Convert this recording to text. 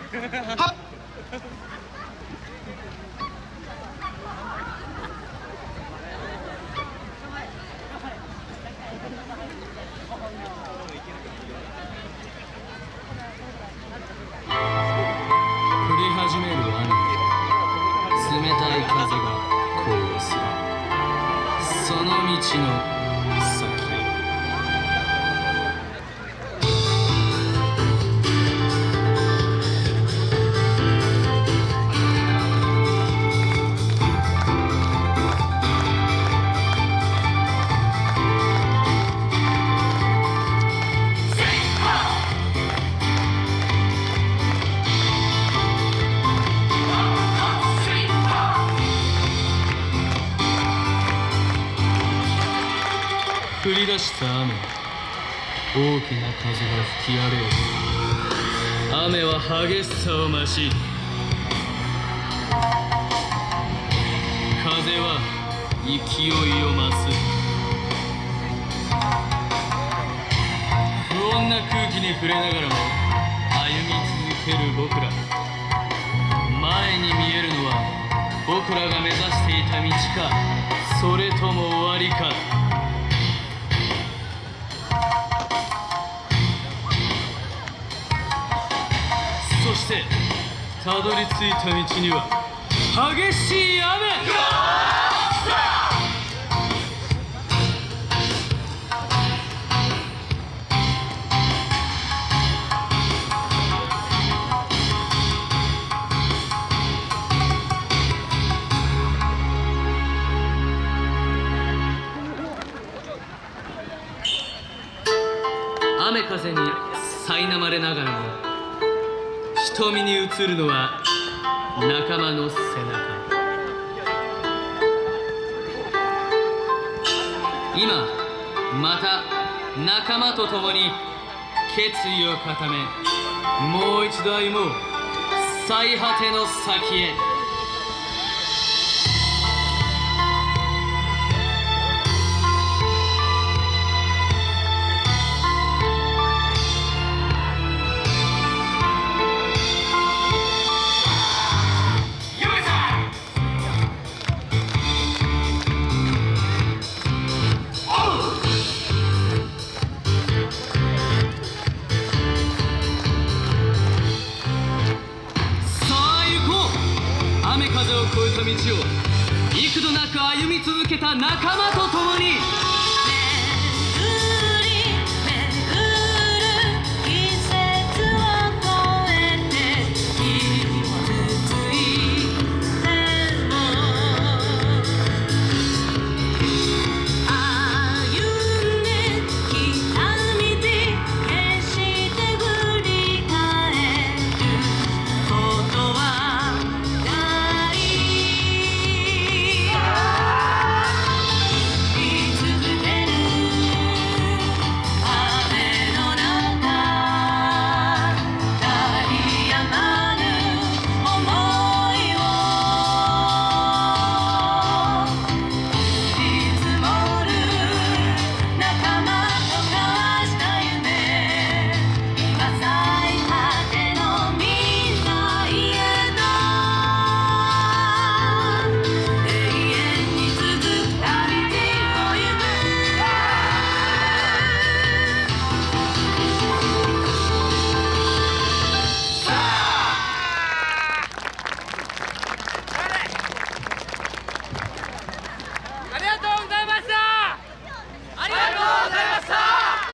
はっ。 降り始める雨に冷たい風がこうするその道の先へ。降り出した雨、大きな風が吹き荒れる。雨は激しさを増し、風は勢いを増す。不穏な空気に触れながらも歩み続ける僕ら。前に見えるのは僕らが目指していた道か、それとも終わりか。そしてたどり着いた道には激しい雨。雨風に苛まれながらも瞳に映るのは仲間の背中。今また仲間と共に決意を固め、もう一度歩もう最果ての先へ。雨風を越えた道を幾度なく歩み続けた仲間と共に。